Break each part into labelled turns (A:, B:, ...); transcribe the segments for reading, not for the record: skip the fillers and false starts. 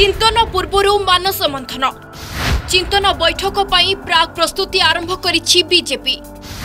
A: चिंतन पूर्वर मानस मंथन चिंतन बैठक प्राक प्रस्तुति आरंभ करिछि बीजेपी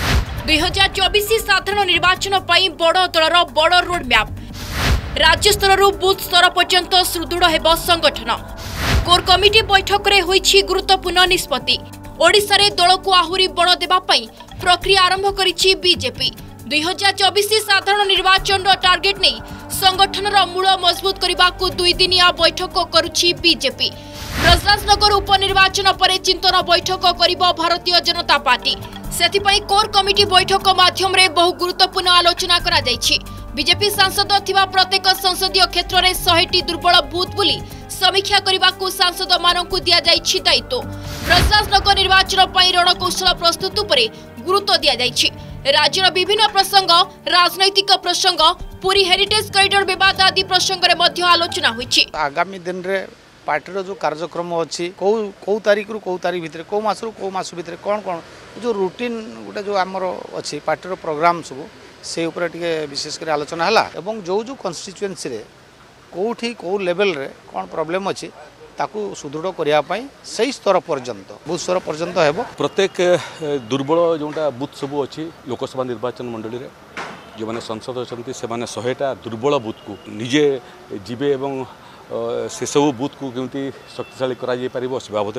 A: 2024 साधारण निर्वाचन बड़ दलर बड़ रोड मैप राज्य स्तर बूथ स्तर पर्यंत सुदृढ़ हेब संगठन कोर कमिटी बैठक रे होइछि गुरुत्वपूर्ण निष्पत्ति ओडिशा रे दल को आहुरी बड़ देबा पई प्रक्रिया आरंभ करिछि बीजेपी 2024 साधारण निर्वाचन टार्गेट नहीं संगठन मूल मजबूत करने को 2 दिनिया बैठक करुछि बीजेपी। ब्रजराजनगर उपनिर्वाचन पर चिंतन बैठक करिबो Bharatiya Janata party सेथिपई core committee बैठक माध्यम रे बहु गुरुत्वपूर्ण आलोचना करा जायछि। बीजेपी सांसद थिबा प्रत्येक संसदीय क्षेत्र में 100टी दुर्बल बूथ बुली समीक्षा करने को सांसद मानक दिया जायछि दायित्व। ब्रजराजनगर निर्वाचन पई रणकौशल प्रस्तुत उपरे गुरुत्व दिया जायछि। राज्यर विभिन्न प्रसंग राजनैतिक प्रसंग पूरी हेरिटेज कॉरिडोर विवाद आदि प्रसंग रे मध्य आलोचना होइछि।
B: आगामी दिन रे पार्टी जो कार्यक्रम अच्छी कौ तारीख रु कौ तारीख भितर कौ मास रु कौ मास भितर कौन कौन जो रूटीन गोटे जो आमर अच्छी पार्टी प्रोग्राम सब से ऊपर टिके विशेषकर आलोचना हला एवं जो जो कन्स्टिट्युएंसी रे कोठी कौ लेवल रे कौन प्रॉब्लम अच्छी ताकू सुदृढ़ करने से स्तर पर्यंत बूथ स्तर पर्यंत हेबो।
C: प्रत्येक दुर्बल जोटा बूथ सब अच्छी लोकसभा निर्वाचन मंडली रे जो मैंने संसद अच्छा से 100टा दुर्बल बूथ को निजे जीवे एवं से सब बूथ को केमती शक्तिशाली करा से बाबद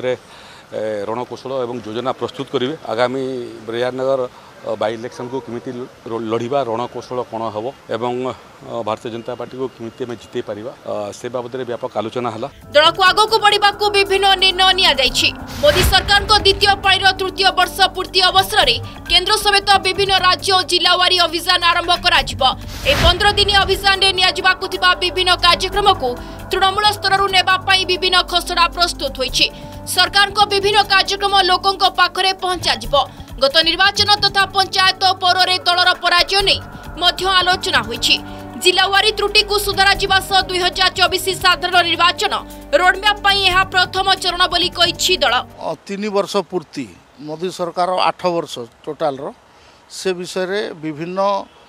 C: रणकौशल एवं योजना प्रस्तुत करेंगे। आगामी ब्रजराजनगर बाई इलेक्शन को किमिति लड़िबा रणकौशल कौन हम एवं भारतीय जनता पार्टी को किमिति में जिते पारिबा से बाबद व्यापक आलोचना हला।
A: दल को आगो को बढ़िबा को विभिन्न निर्णय निया जायछि। मोदी सरकार को द्वितीय पाळीर तृतीय वर्ष पूर्ति अवसर रे केंद्र समेत विभिन्न राज्य और जिलावारी अभियान आरंभ कराजिबो। ए 15 दिन अभियान रे निया जिबा को थिबा विभिन्न कार्यक्रम को तृणमूल स्तर रु नेबा पई विभिन्न खसड़ा प्रस्तुत होइछि। सरकार को विभिन्न कार्यक्रम लोकों को पाखरे पहुंचा जिबो। गत निर्वाचन तथा पंचायत पौर रे दलर पराजय नहीं मध्य आलोचना होइछि। जिलावारी त्रुटि को सुधारा जिबा सह 2024 साधारण निर्वाचन रोडमैप पई एहा प्रथम चरण बोली कहिछि दल।
D: 3 वर्ष पूर्ति मोदी सरकार 8 वर्ष टोटाल रो से विषय रे विभिन्न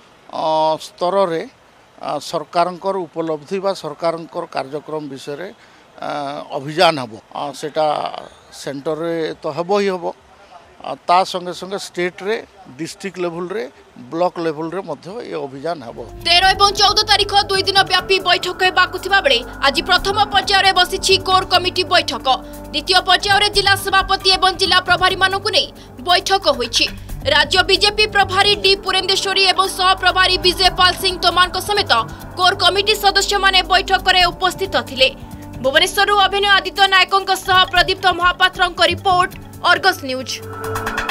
D: स्तर रे सरकारंकर उपलब्धि बा सरकारंकर कार्यक्रम विषय रे अभियान हम सेटा सेंटर रे तो हबो ही हबो ता संगे संगे स्टेट रे डिस्ट्रिक्ट लेवल रे ब्लॉक लेवल रे मध्य ये अभियान हबो।
A: 13 और 14 तारीख 2 दिन व्यापी बैठक हेबाकु थिबा बेले आज प्रथम पर्याय रे बसिछि कोर कमिटी बैठक। द्वितीय पर्याय रे जिला सभापति एवं जिला प्रभारी मानकु नै बैठक होइछि। राज्य बीजेपी प्रभारी डी पुरेंदेश्वरी एवं सह प्रभारी विजय पाल सिंह तोमान समेत कोर कमिटी सदस्य माने बैठक रे उपस्थित थिले। भुवनेश्वर अभिनय आदित्य नायकों सह प्रदीप्त महापात्र रिपोर्ट अर्गस न्यूज।